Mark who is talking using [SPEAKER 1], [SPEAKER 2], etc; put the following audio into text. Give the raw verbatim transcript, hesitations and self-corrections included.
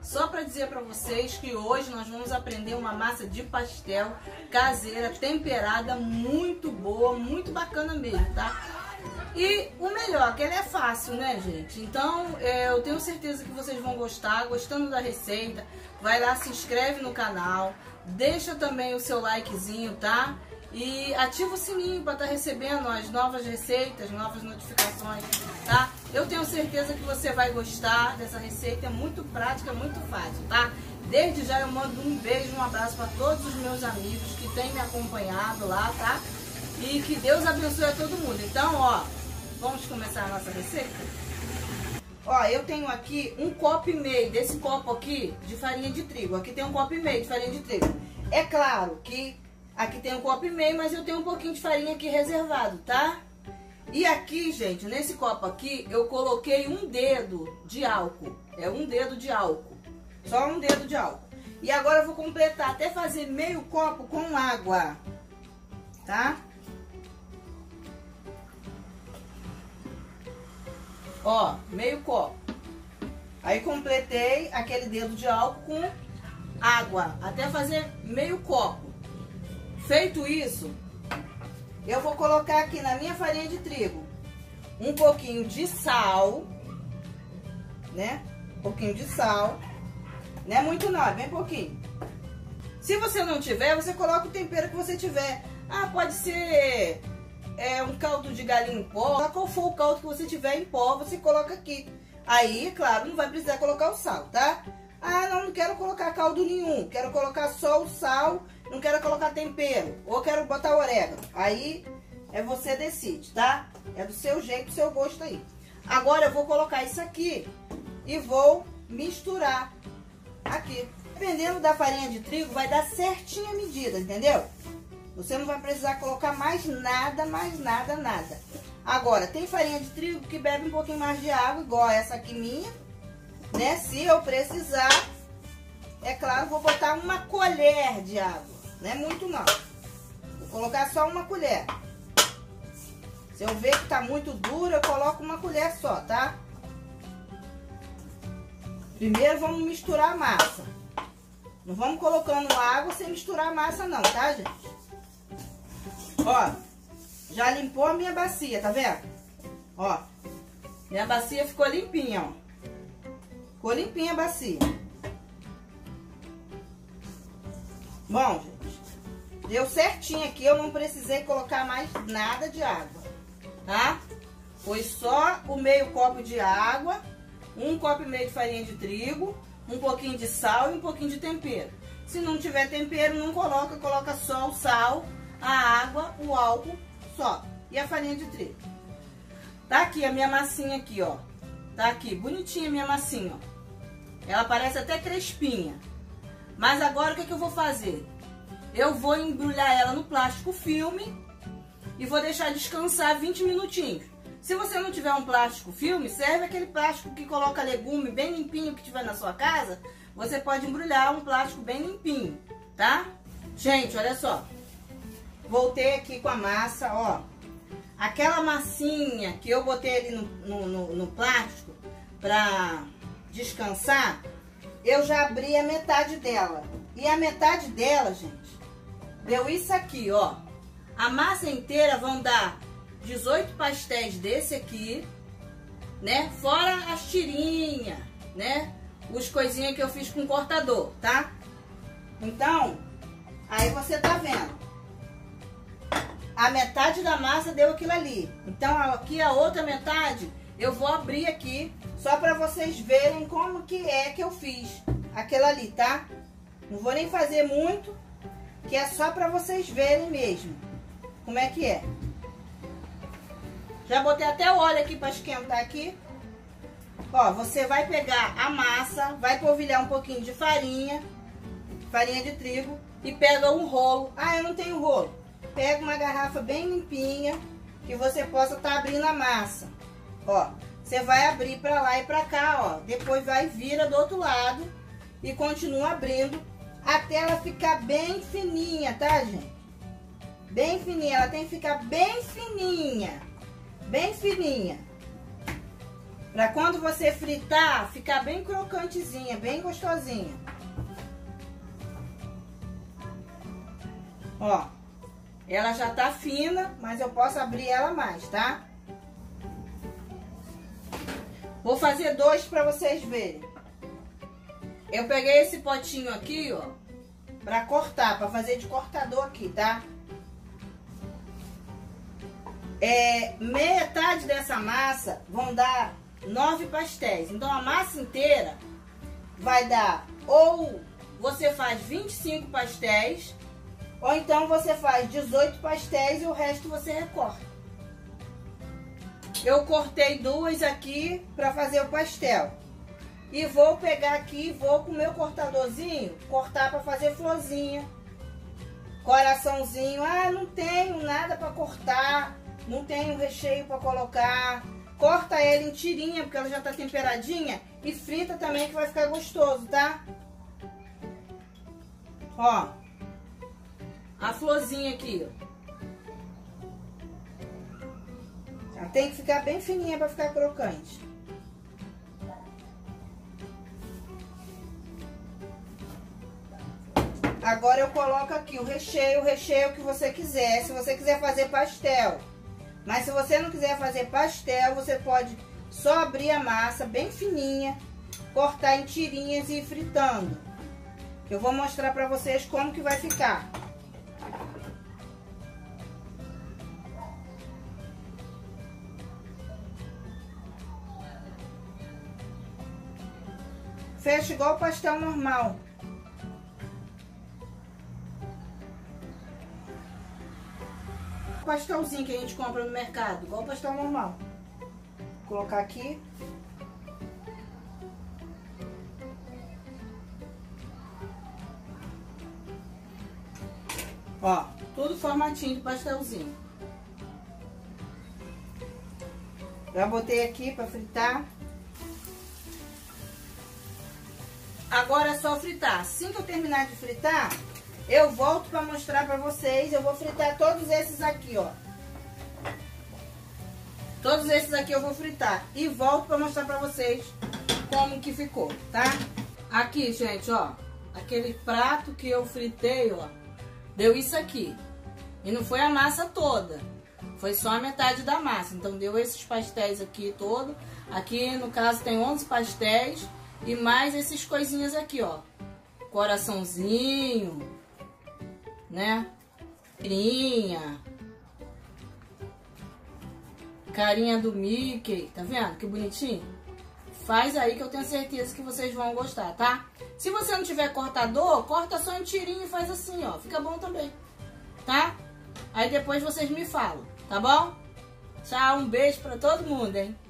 [SPEAKER 1] só para dizer para vocês que hoje nós vamos aprender uma massa de pastel caseira, temperada, muito boa, muito bacana mesmo, tá? E o melhor, que ela é fácil, né, gente? Então, é, eu tenho certeza que vocês vão gostar. Gostando da receita, vai lá, se inscreve no canal, deixa também o seu likezinho, tá? E ativa o sininho para estar recebendo as novas receitas, novas notificações, tá? Eu tenho certeza que você vai gostar dessa receita, é muito prática, muito fácil, tá? Desde já eu mando um beijo, um abraço para todos os meus amigos que têm me acompanhado lá, tá? E que Deus abençoe a todo mundo. Então, ó, vamos começar a nossa receita? Ó, eu tenho aqui um copo e meio desse copo aqui de farinha de trigo. Aqui tem um copo e meio de farinha de trigo. É claro que aqui tem um copo e meio, mas eu tenho um pouquinho de farinha aqui reservado, tá? E aqui, gente, nesse copo aqui, eu coloquei um dedo de álcool. É um dedo de álcool. Só um dedo de álcool. E agora eu vou completar até fazer meio copo com água, tá? Ó, meio copo. Aí completei aquele dedo de álcool com água, até fazer meio copo. Feito isso, eu vou colocar aqui na minha farinha de trigo um pouquinho de sal, né? Um pouquinho de sal. Não é muito não, é bem pouquinho. Se você não tiver, você coloca o tempero que você tiver. Ah, pode ser... é um caldo de galinha em pó, qual for o caldo que você tiver em pó, você coloca aqui. Aí, claro, não vai precisar colocar o sal, tá? Ah, não, não quero colocar caldo nenhum, quero colocar só o sal, não quero colocar tempero, ou quero botar orégano. Aí, é você decide, tá? É do seu jeito, do seu gosto aí. Agora, eu vou colocar isso aqui e vou misturar aqui. Dependendo da farinha de trigo, vai dar certinho a medida, entendeu? Você não vai precisar colocar mais nada, mais nada, nada. Agora, tem farinha de trigo que bebe um pouquinho mais de água, igual essa aqui minha, né? Se eu precisar, é claro, vou botar uma colher de água. Não é muito não. Vou colocar só uma colher. Se eu ver que tá muito duro, eu coloco uma colher só, tá? Primeiro vamos misturar a massa. Não vamos colocando água sem misturar a massa não, tá, gente? Ó, já limpou a minha bacia, tá vendo? Ó, minha bacia ficou limpinha, ó. Ficou limpinha a bacia. Bom, gente, deu certinho aqui, eu não precisei colocar mais nada de água, tá? Foi só o meio copo de água, um copo e meio de farinha de trigo, um pouquinho de sal e um pouquinho de tempero. Se não tiver tempero, não coloca, coloca só o sal, a água, o álcool, só. E a farinha de trigo. Tá aqui a minha massinha aqui, ó. Tá aqui, bonitinha a minha massinha, ó. Ela parece até crespinha. Mas agora o que, que eu vou fazer? Eu vou embrulhar ela no plástico filme e vou deixar descansar vinte minutinhos. Se você não tiver um plástico filme, serve aquele plástico que coloca legume bem limpinho que tiver na sua casa. Você pode embrulhar um plástico bem limpinho, tá? Gente, olha só. Voltei aqui com a massa, ó. Aquela massinha que eu botei ali no, no, no, no plástico pra descansar, eu já abri a metade dela. E a metade dela, gente, deu isso aqui, ó. A massa inteira vão dar dezoito pastéis desse aqui, né? Fora as tirinhas, né? Os coisinhas que eu fiz com cortador, tá? Então, aí você tá vendo. A metade da massa deu aquilo ali. Então, aqui a outra metade, eu vou abrir aqui, só pra vocês verem como que é que eu fiz aquilo ali, tá? Não vou nem fazer muito, que é só pra vocês verem mesmo como é que é. Já botei até o óleo aqui pra esquentar aqui. Ó, você vai pegar a massa, vai polvilhar um pouquinho de farinha, farinha de trigo, e pega um rolo. Ah, eu não tenho rolo. Pega uma garrafa bem limpinha, que você possa estar tá abrindo a massa. Ó, você vai abrir pra lá e pra cá, ó. Depois vai vira do outro lado e continua abrindo até ela ficar bem fininha, tá, gente? Bem fininha, ela tem que ficar bem fininha. Bem fininha. Pra quando você fritar, ficar bem crocantezinha, bem gostosinha. Ó, ela já tá fina, mas eu posso abrir ela mais, tá? Vou fazer dois pra vocês verem. Eu peguei esse potinho aqui, ó, pra cortar, pra fazer de cortador aqui, tá? É, metade dessa massa vão dar nove pastéis. Então a massa inteira vai dar, ou você faz vinte e cinco pastéis, ou então você faz dezoito pastéis e o resto você recorta. Eu cortei duas aqui pra fazer o pastel. E vou pegar aqui, vou com o meu cortadorzinho cortar pra fazer florzinha, coraçãozinho. Ah, não tenho nada pra cortar, não tenho recheio pra colocar. Corta ele em tirinha, porque ela já tá temperadinha. E frita também, que vai ficar gostoso, tá? Ó, a florzinha aqui, ó. Ela tem que ficar bem fininha pra ficar crocante. Agora eu coloco aqui o recheio, o recheio que você quiser. Se você quiser fazer pastel. Mas se você não quiser fazer pastel, você pode só abrir a massa bem fininha, cortar em tirinhas e ir fritando. Eu vou mostrar pra vocês como que vai ficar. Fecha igual o pastel normal. Pastelzinho que a gente compra no mercado, igual o pastel normal. Vou colocar aqui. Ó, tudo formatinho de pastelzinho. Já botei aqui para fritar. Agora é só fritar. Assim que eu terminar de fritar, eu volto para mostrar para vocês. Eu vou fritar todos esses aqui, ó. Todos esses aqui eu vou fritar. E volto para mostrar para vocês como que ficou, tá? Aqui, gente, ó. Aquele prato que eu fritei, ó. Deu isso aqui. E não foi a massa toda. Foi só a metade da massa. Então deu esses pastéis aqui todo. Aqui, no caso, tem onze pastéis. E mais esses coisinhas aqui, ó. Coraçãozinho, né? Carinha. Carinha do Mickey. Tá vendo? Que bonitinho. Faz aí que eu tenho certeza que vocês vão gostar, tá? Se você não tiver cortador, corta só em tirinho e faz assim, ó. Fica bom também, tá? Aí depois vocês me falam, tá bom? Tchau, um beijo pra todo mundo, hein?